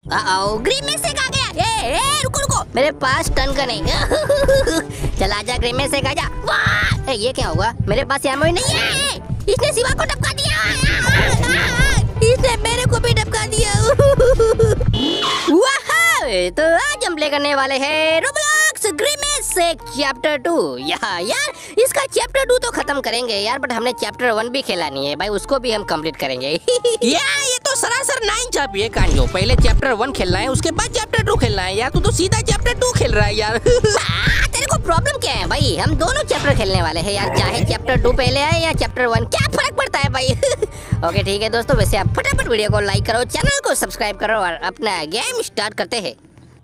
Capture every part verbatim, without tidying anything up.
ग्रीमेस से आ गया। ए, ए, रुको रुको, मेरे पास टन का नहीं। चल आजा ग्रीमेस से आजा। वाह, ये क्या हुआ? मेरे पास एमो ही नहीं है। इसने शिवा को टपका दिया। इसने मेरे को भी टपका दिया। वाह, तो आज हम प्ले करने वाले हैं रोब्लॉक्स ग्रीमेस से चैप्टर टू। यार यार इसका चैप्टर टू तो खत्म करेंगे यार, बट हमने चैप्टर वन भी खेला नहीं है भाई, उसको भी हम कंप्लीट करेंगे। यार ये तो सरासर नाइंसाफी है कांजो। पहले चैप्टर वन खेलना है, उसके बाद चैप्टर टू खेलना है यार। तू तो सीधा चैप्टर टू खेल रहा है यार। आ, तेरे को प्रॉब्लम क्या है भाई? हम दोनों चैप्टर खेलने वाले हैं यार, चाहे चैप्टर टू पहले आए या चैप्टर वन, क्या फर्क पड़ता है भाई? ओके ठीक है दोस्तों, वैसे आप फटाफट वीडियो को लाइक करो, चैनल को सब्सक्राइब करो और अपना गेम स्टार्ट करते हैं।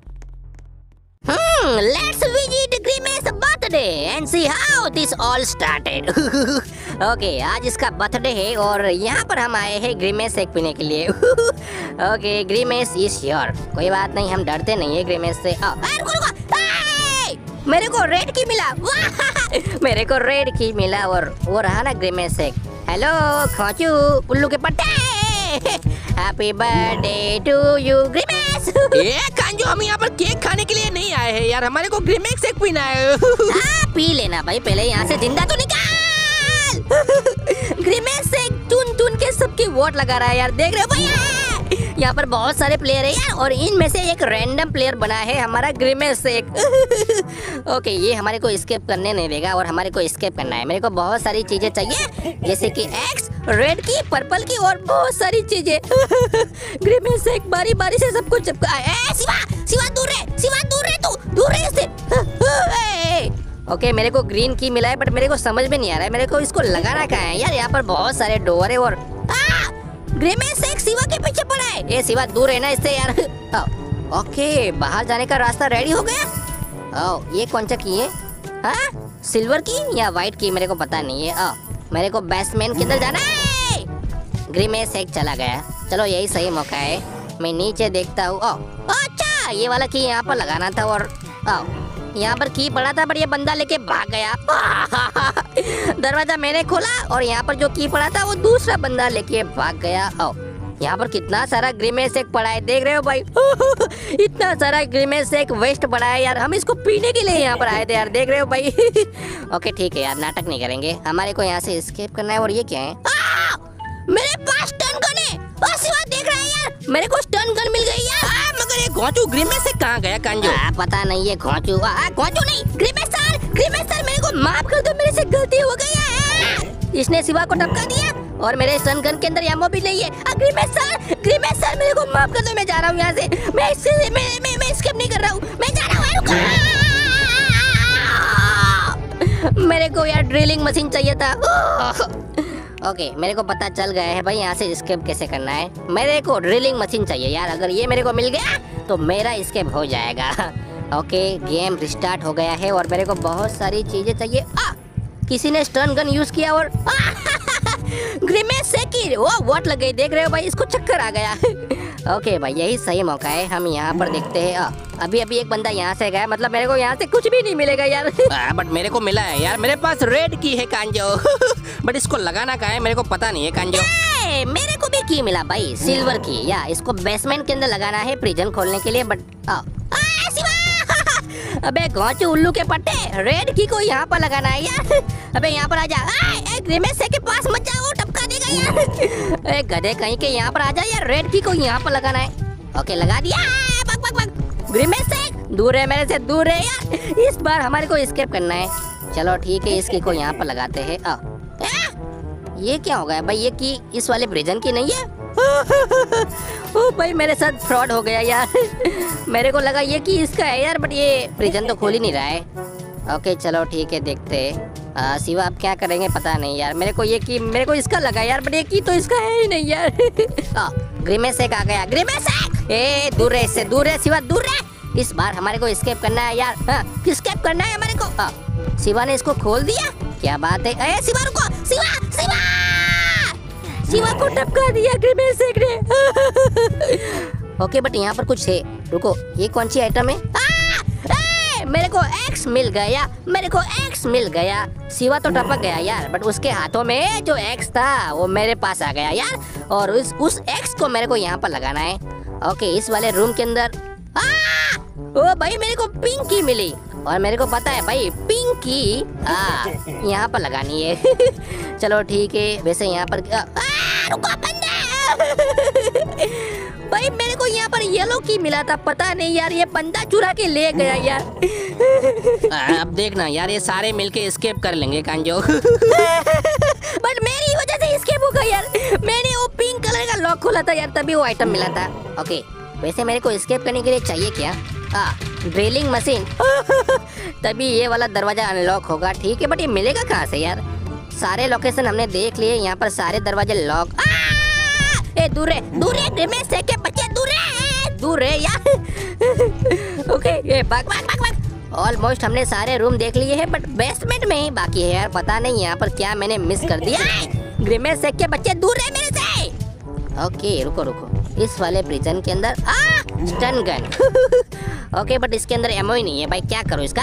Hmm, let's visit Grimace birthday and see how this all started. Okay, आज इसका बर्थडे है और यहाँ पर हम आए हैं ग्रीमेस शेक पीने के लिए। Okay, Grimace is here. कोई बात नहीं, हम डरते नहीं है ग्रीमेस से। आ, आ, रुको, रुको, आ, मेरे को रेड की मिला। मेरे को रेड की मिला और वो रहा ना ग्रीमेस शेक। हेलो खोचू उल्लू के पट्टे, happy birthday to you Grimace. ए कांजो, हम यहाँ पर केक खाने के लिए नहीं आए हैं यार, हमारे को ग्रीमेस शेक पीना है। आ, पी लेना भाई, पहले यहाँ से जिंदा तो निकाल। ग्रीमेस शेक चुन चुन के सबकी वोट लगा रहा है यार, देख रहे हो भैया? यहाँ पर बहुत सारे प्लेयर है यार और इनमें से एक रैंडम प्लेयर बना है हमारा ग्रीमेस शेक। ओके, ये हमारे को एस्केप करने नहीं देगा और हमारे को एस्केप करना है। मेरे को बहुत सारी चीजें चाहिए, जैसे कि एक्स, रेड की, पर्पल की और बहुत सारी चीजें। ग्रीमेस शेक बारी बारी से सबको चिपका। ए शिवा, शिवा दूर रहे, शिवा दूर रहे, तू दूर रहे इससे। ओके, मेरे को ग्रीन की मिला है, बट मेरे को समझ में नहीं आ रहा है मेरे को इसको लगाना कहाँ है यार। यहाँ पर बहुत सारे डोर है और ग्रीमेस शेक शिवा के पीछे पड़ा है। ये शिवा दूर है ना इससे यार। ओ, ओके, बाहर जाने का रास्ता रेडी हो गया। ओ, ये कौन सा की है? हाँ, सिल्वर की या व्हाइट की, मेरे को पता नहीं है। ओ, मेरे को बेसमेंट किधर जाना है? ग्रीमेस शेक चला गया। चलो यही सही मौका है, मैं नीचे देखता हूँ। ओ, अच्छा, ये वाला की यहाँ पर लगाना था और ओ, यहाँ पर की पड़ा था, पर ये बंदा लेके भाग गया। दरवाजा मैंने खोला और यहाँ पर जो की पड़ा था वो दूसरा बंदा लेके भाग गया। ओ, यहाँ पर कितना सारा ग्रीमेस शेक पड़ा है, देख रहे हो भाई? इतना सारा ग्रीमेस शेक वेस्ट पड़ा है यार, हम इसको पीने के लिए यहाँ पर आए थे यार, देख रहे हो भाई? ओके ठीक है यार, नाटक नहीं करेंगे, हमारे को यहाँ से एस्केप करना है। और ये क्या है? आ, मेरे पास टन गन है। शिवा देख रहा है यार, मेरे को टन गन मिल गई यार। आ, मगर ये घोंचू ग्रीमेस शेक कहाँ गया कांजो? आ, पता नहीं, ये घोंचू घोंचू नहीं, ग्रीमेस सर, ग्रीमेस सर मेरे को माफ कर दो, मेरे से गलती हो गई है। इसने शिवा को टपका दिया और मेरे स्टन गन के अंदर एमो भी नहीं है। ग्रीमेस सर, ग्रीमेस सर मेरे को माफ कर दो, मैं जा रहा हूँ यहाँ से। मैं इससे मैं मैं मैं एस्केप नहीं कर रहा हूँ, मैं जा रहा हूँ। मेरे को यार ड्रिलिंग मशीन चाहिए था। ओके, मेरे को पता चल गया है भाई यहाँ से एस्केप कैसे करना है। मेरे को ड्रिलिंग मशीन चाहिए यार, अगर ये मेरे को मिल गया तो मेरा एस्केप हो जाएगा। ओके, गेम रिस्टार्ट हो गया है और मेरे को बहुत सारी चीजें चाहिए। आ, किसी ने स्टन गन यूज किया और ग्रीमेस शेक की वो वोट लग गई, देख रहे हो भाई? इसको चक्कर आ गया। ओके भाई, यही सही मौका है, हम यहाँ पर देखते हैं। आ, अभी अभी एक बंदा यहाँ से गया, मतलब मेरे को यहाँ से कुछ भी नहीं मिलेगा यार। आ, बट मेरे को मिला है यार, मेरे पास रेड की है कांजो। बट इसको लगाना कहाँ है मेरे को पता नहीं है कांजो। ए, मेरे को भी की मिला भाई, सिल्वर की। या इसको बेसमेंट के अंदर लगाना है प्रिजन खोलने के लिए, बट आ, आ, शिवा! अबे घोंचू उल्लू के पट्टे, रेड की को यहाँ पर लगाना है यार। अबे यहाँ पर आजा। ग्रीमेस शेक के पास मत जाओ, टपका देगा यार। ए गधे कहीं के, यहाँ पर आजा यार, रेड की को यहाँ पर लगाना है। ओके, लगा दिया। बक बक बक, ग्रीमेस शेक दूर है मेरे से, दूर है यार। इस बार हमारे को एस्केप करना है। चलो ठीक है, इसकी को यहाँ पर लगाते हैं। आ, ये क्या हो गया भाई? ये की इस वाले प्रिजन की नहीं है। ओ भाई, मेरे साथ फ्रॉड हो गया यार। मेरे को लगा ये कि इसका है यार, बट ये प्रिजन तो खोल ही नहीं रहा है। ओके चलो ठीक है, देखते हैं। शिवा आप क्या करेंगे पता नहीं यार। मेरे को ये कि मेरे को इसका लगा यार, बट ये की तो इसका है ही नहीं यार। ग्रीमेस शेक आ गया, ग्रीमेस शेक। ए दूर है इससे, दूर है शिवा, दूर है। इस बार हमारे को एस्केप करना है यार। हाँ, एस्केप करना है हमारे को। आ, शिवा ने इसको खोल दिया, क्या बात है? ए शिवा रुको, शिवा शिवा शिवा को टपका दिया ग्रीमेस शेक ने। ओके बट यहाँ पर कुछ है, रुको, ये कौन सी आइटम है? आ, ए, मेरे को एक्स मिल गया, मेरे को एक्स मिल गया। शिवा तो टपक गया यार, बट उसके हाथों में जो एक्स था वो मेरे पास आ गया यार, और उस उस एक्स को मेरे को यहाँ पर लगाना है। ओके इस वाले रूम के अंदर आ! ओ भाई मेरे को पिंक की मिली और मेरे को पता है भाई पिंक की आ यहाँ पर लगानी है। चलो ठीक है। वैसे यहाँ पर आ, आ, रुको बंदा भाई मेरे को यहाँ पर येलो की मिला था, पता नहीं यार ये बंदा चुरा के ले गया यार। आ, अब देखना यार ये सारे मिलके एस्केप कर लेंगे कांजो। बट मेरी वजह से एस्केप हो गया यार, मैंने वो पिंक कलर का लॉक खोला था यार तभी वो आइटम मिला था। ओके वैसे मेरे को एस्केप करने के लिए चाहिए क्या? आ, ड्रिलिंग मशीन। तभी ये वाला दरवाजा अनलॉक होगा। ठीक है बट ये मिलेगा कहाँ से यार? सारे लोकेशन हमने देख लिए, यहाँ पर सारे दरवाजे लॉक। ए दूर है, दूर है, ग्रिमेस से के बच्चे दूर है, दूर है यार। ओके ये भाग भाग भाग भाग। ऑलमोस्ट हमने सारे रूम देख लिए हैं बट बेसमेंट में ही बाकी है यार, पता नहीं यहाँ पर क्या मैंने मिस कर दिया। ग्रिमेस से के बच्चे दूर है मेरे से। ओके रुको रुको, इस वाले प्रिजन के अंदर आ स्टन गन। ओके बट इसके अंदर एमओ ही नहीं है भाई, क्या करूँ इसका?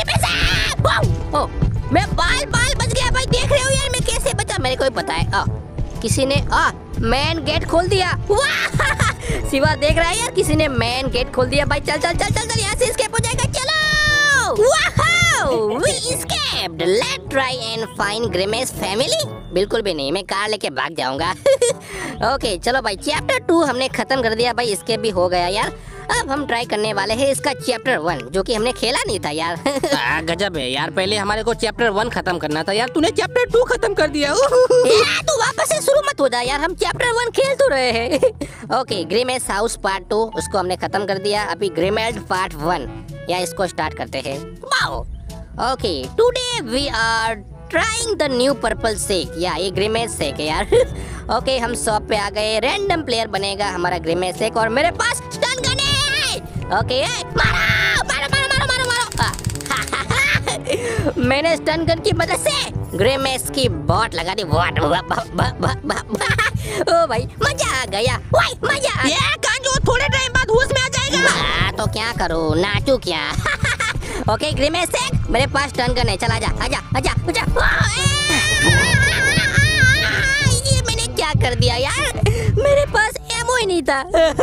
ओ, ओ, मैं बाल बाल बच गया भाई, देख रहे हो यार मैं कैसे बचा, मेरे को ही पता है। आ, किसी ने आ मेन गेट खोल दिया। वाह शिवा देख रहा है यार, किसी ने मेन गेट खोल दिया भाई। चल चल चल चल चल यहाँ से एस्केप हो जाएगा। चलो वाह we escaped, let's try and find Grimace family. बिल्कुल भी नहीं, मैं कार लेके भाग जाऊंगा। ओके चलो भाई चैप्टर टू हमने खत्म कर दिया भाई, एस्केप भी हो गया यार। अब हम ट्राई करने वाले हैं इसका चैप्टर वन, जो कि हमने खेला नहीं था यार। आ, गजब है यार, पहले हमारे को चैप्टर वन खत्म करना था यार, तूने चैप्टर टू खत्म कर दिया। यार तू वापस से शुरू मत हो जा यार, हम चैप्टर वन खेल तो रहे हैं। Okay Grimace house part two, उसको हमने खत्म कर दिया। अभी ग्रिमेल्ड पार्ट वन, या इसको स्टार्ट करते हैं। Wow okay today we are trying the new purple shake, या ये ग्रिमेस शेक है यार। ओके हम शॉप पे आ गए, रैंडम प्लेयर बनेगा हमारा ग्रिमेस शेक और मेरे पास स्टन गन है। ओके मारो मारो मारो मारो मारो मारो। मैंने स्टन गन की मदद से ग्रिमेस की बॉट लगा दी। बॉट ओ भाई मजा आ गया, वाई मजा। ये कांजो थोड़े टाइम बाद होश में आ जाएगा। आ, तो क्या करूं, नाचू क्या? ओके ग्रिमेस शेक मेरे पास स्टन गन है, चल आजा आजा आजा आजा। ये मैंने क्या कर दिया यार, मेरे पास एमो ही नहीं था।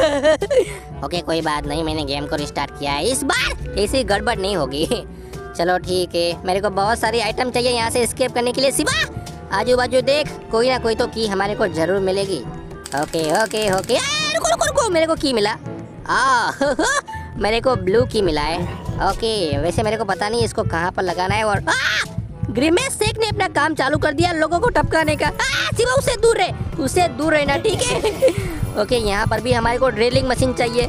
ओके कोई बात नहीं, मैंने गेम को रिस्टार्ट किया है, इस बार ऐसी गड़बड़ नहीं होगी। चलो ठीक है, मेरे को बहुत सारी आइटम चाहिए यहाँ से एस्केप करने के लिए। शिवा आजू बाजू देख, कोई ना कोई तो की हमारे को जरूर मिलेगी। ओके ओके ओके रुको रुको रुको, मेरे को की मिला। आ मेरे को ब्लू की मिला है। ओके वैसे मेरे को पता नहीं इसको कहाँ पर लगाना है। और ग्रिमेस शेक ने अपना काम चालू कर दिया लोगों को टपकाने का। शिवा उससे दूर रहे, उससे दूर रहना ठीक है। ओके यहाँ पर भी हमारे को ड्रिलिंग मशीन चाहिए।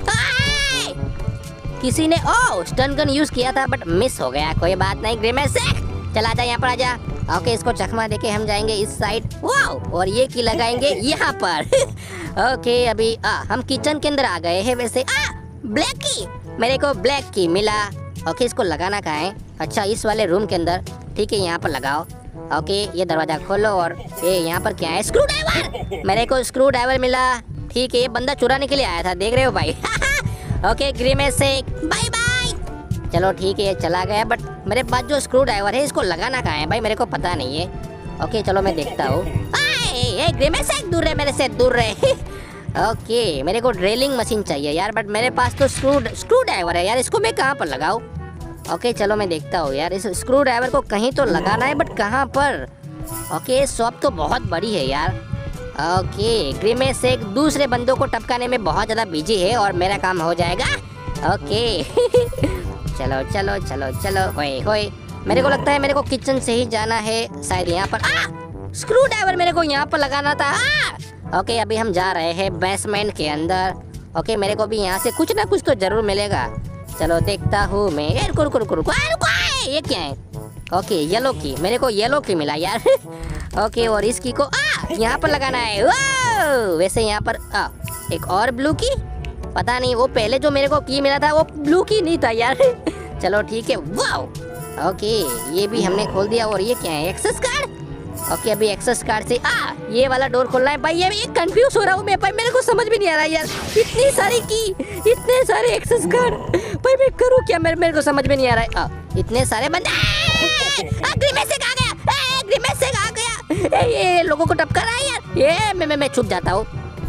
किसी ने ओ स्टन गन यूज किया था बट मिस हो गया, कोई बात नहीं। ग्रिमेस शेक चल आजा यहाँ पर आजा। ओके इसको चकमा देके हम जाएंगे इस साइड। वाओ और ये की लगाएंगे यहाँ पर। ओके अभी आ, हम किचन के अंदर आ गए हैं। वैसे आ ब्लैक की, मेरे को ब्लैक की मिला। ओके इसको लगाना कहाँ है? अच्छा इस वाले रूम के अंदर, ठीक है यहाँ पर लगाओ। ओके ये दरवाजा खोलो और ये यहाँ पर क्या है? स्क्रू ड्राइवर, मेरे को स्क्रू ड्राइवर मिला। ठीक है ये बंदा चुराने के लिए आया था, देख रहे हो भाई। Okay Grimace shake bye bye. चलो ठीक है ये चला गया, बट मेरे पास जो स्क्रू ड्राइवर है इसको लगाना कहाँ है भाई, मेरे को पता नहीं है। ओके चलो मैं देखता हूँ। ग्रिमेस शेक दूर रहे, मेरे से दूर रहे। ओके मेरे को ड्रिलिंग मशीन चाहिए यार, बट मेरे पास तो स्क्रू स्क्रू ड्राइवर है यार, इसको मैं कहाँ पर लगाऊं? ओके चलो मैं देखता हूँ यार, इस स्क्रू ड्राइवर को कहीं तो लगाना है, बट कहाँ पर? ओके शॉप तो बहुत बड़ी है यार। ओके ग्रिमेस शेक दूसरे बंदों को टपकाने में बहुत ज़्यादा बिजी है और मेरा काम हो जाएगा। ओके चलो चलो चलो चलो होए होए। मेरे को लगता है मेरे को किचन से ही जाना है शायद, यहाँ पर आ स्क्रू ड्राइवर मेरे को यहाँ पर लगाना था। आ! ओके अभी हम जा रहे हैं बेसमेंट के अंदर। ओके मेरे को भी यहाँ से कुछ ना कुछ तो जरूर मिलेगा। चलो देखता हूँ मैं। ए, रुको रुको रुको रुको रुको, ये क्या है? ओके येलो की, मेरे को येलो की मिला यार। ओके और इसकी को आ यहाँ पर लगाना है। वो वैसे यहाँ पर आ एक और ब्लू की, पता नहीं वो पहले जो मेरे को की मिला था वो ब्लू की नहीं था यार। चलो ठीक है। वाओ ओके ये भी हमने खोल दिया। और ये क्या है? Access card. ओके अभी एक्सेस कार्ड से आ ये वाला डोर खोलना है भाई। ये भी कंफ्यूज हो रहा हूँ मैं भाई, मेरे को समझ भी नहीं आ रहा यार, इतनी सारी की, इतने सारे एक्सेस कार्ड भाई, मैं करूँ क्या? मेरे मेरे को समझ में नहीं आ रहा है। आ, इतने सारे बंदे। ग्रिमेस शेक आ गया, ग्रिमेस शेक आ गया। ए, ये लोगों को टपका रहा है यार। ये मैं मैं, मैं छुप जाता हूँ।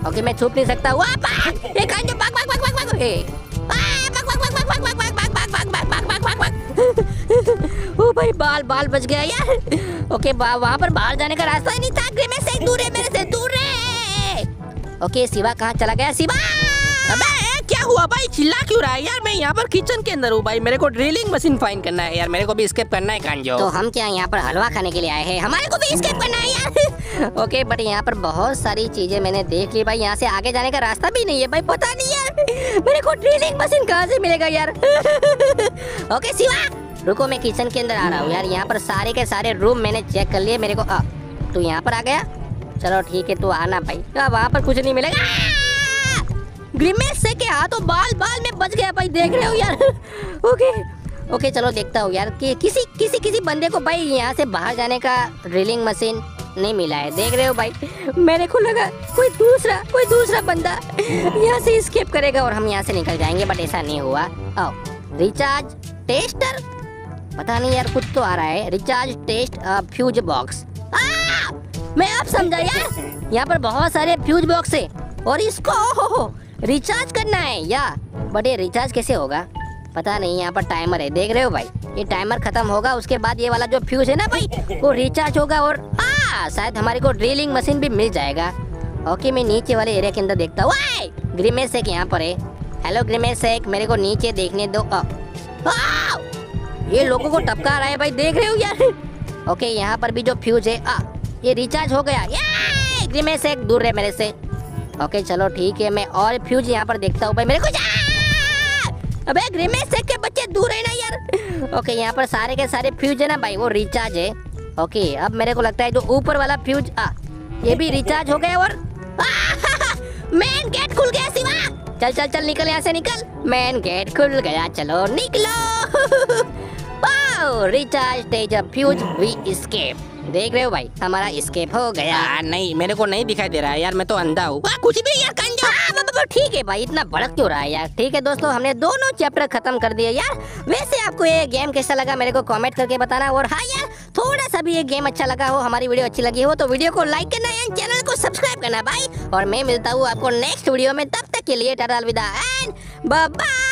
ओके मैं छुप नहीं सकता। वाह भाग, ये कांजो भाग भाग भाग भाग भाग ए आ, भाग भाग भाग भाग भाग भाग भाग भाग भाग भाग भाग भाग भाग। ओ भाई बाल बाल बच गया यार। ओके वहाँ पर बाहर जाने का रास्ता ही नहीं था। ग्रिमेस से दूर है, मेरे से दूर है। ओके शिवा कहाँ चला गया? शिवा अबे क्या हुआ भाई, चिल्ला क्यों रहा है यार? मैं यहाँ पर किचन के अंदर हूँ भाई, मेरे को ड्रिलिंग मशीन फाइंड करना है यार, मेरे को भी एस्केप करना है कांजो। तो हम क्या यहाँ पर हलवा खाने के लिए आए हैं? हमारे को भी एस्केप करना है यार। ओके बट यहाँ पर बहुत सारी चीजें मैंने देख ली भाई, यहाँ से आगे जाने का रास्ता भी नहीं है भाई। पता नहीं यार मेरे को ड्रिलिंग मशीन कहाँ से मिलेगा यार। ओके शिवा रुको, मैं किचन के अंदर आ रहा हूँ यार। यहाँ पर सारे के सारे रूम मैंने चेक कर लिए। मेरे को आ, तू यहाँ पर आ गया, चलो ठीक है तू आना भाई। वहाँ पर कुछ नहीं मिलेगा। ग्रिमेस से के हाथों बाल बाल में बच गया भाई, देख रहे हो यार। ओके ओके चलो देखता हूँ यार कि किसी किसी किसी बंदे को भाई यहाँ से बाहर जाने का ड्रिलिंग मशीन नहीं मिला है। देख रहे हो भाई, मेरे को लगा कोई दूसरा कोई दूसरा बंदा यहाँ से एस्केप करेगा और हम यहाँ से निकल जाएंगे, बट ऐसा नहीं हुआ। आओ रिचार्ज टेस्टर, पता नहीं यार कुछ तो आ रहा है। रिचार्ज टेस्ट फ्यूज बॉक्स, मैं अब समझा यार। यहाँ पर बहुत सारे फ्यूज बॉक्स है और इसको रिचार्ज करना है या, बट ये रिचार्ज कैसे होगा पता नहीं। यहाँ पर टाइमर है, देख रहे हो भाई, ये टाइमर खत्म होगा उसके बाद ये वाला जो फ्यूज है ना भाई वो रिचार्ज होगा और आ, शायद हमारे को ड्रिलिंग मशीन भी मिल जाएगा। ओके मैं नीचे वाले एरिया के अंदर देखता हूँ। ग्रिमेस एक यहाँ पर है। हेलो ग्रिमेस एक, मेरे को नीचे देखने दो। आ, आ, ये लोगों को टपका रहा है भाई, देख रहे हो यार। ओके यहाँ पर भी जो फ्यूज है आ, ये रिचार्ज हो गया। ये ग्रिमेस एक दूर है मेरे से। ओके चलो ठीक है, मैं और फ्यूज यहाँ पर देखता हूँ भाई। मेरे को अबे ग्रिमेस से के बच्चे दूर है ना यार। ओके यहाँ पर सारे के सारे फ्यूज है ना भाई वो रिचार्ज है। ओके अब मेरे को लगता है जो ऊपर वाला फ्यूज आ, ये भी रिचार्ज हो गया और मेन गेट खुल गया। शिवा चल चल चल निकल यहाँ से, निकल। मेन गेट खुल गया, चलो निकलो। रिचार्ज तेज फ्यूज वी एस्केप। देख रहे हो भाई हमारा एस्केप हो गया। आ, नहीं मेरे को नहीं दिखाई दे रहा है यार, मैं तो अंधा हूँ। कुछ भी यार कांजो। ठीक है भाई, इतना भड़क क्यों रहा है यार। ठीक है दोस्तों, हमने दोनों चैप्टर खत्म कर दिए यार। वैसे आपको ये गेम कैसा लगा मेरे को कमेंट करके बताना। और हाँ यार थोड़ा सा भी ये गेम अच्छा लगा हो, हमारी वीडियो अच्छी लगी हो तो वीडियो को लाइक करना एंड चैनल को सब्सक्राइब करना भाई। और मैं मिलता हूँ आपको नेक्स्ट वीडियो में, तब तक के लिए टाटा अलविदा एंड बाय बाय।